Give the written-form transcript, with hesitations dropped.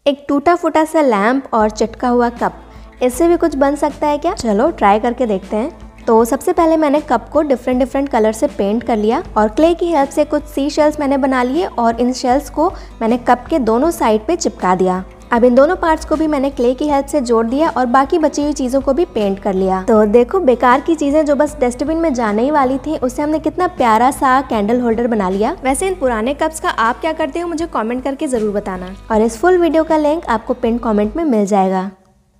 एक टूटा फूटा सा लैंप और चटका हुआ कप, इससे भी कुछ बन सकता है क्या? चलो ट्राई करके देखते हैं। तो सबसे पहले मैंने कप को डिफरेंट कलर से पेंट कर लिया और क्ले की हेल्प से कुछ सी शेल्स मैंने बना लिए और इन शेल्स को मैंने कप के दोनों साइड पे चिपका दिया। अब इन दोनों पार्ट्स को भी मैंने क्ले की हेल्प से जोड़ दिया और बाकी बची हुई चीजों को भी पेंट कर लिया। तो देखो, बेकार की चीजें जो बस डस्टबिन में जाने ही वाली थी, उससे हमने कितना प्यारा सा कैंडल होल्डर बना लिया। वैसे इन पुराने कप्स का आप क्या करते हो मुझे कमेंट करके जरूर बताना और इस फुल वीडियो का लिंक आपको पिन कमेंट में मिल जाएगा।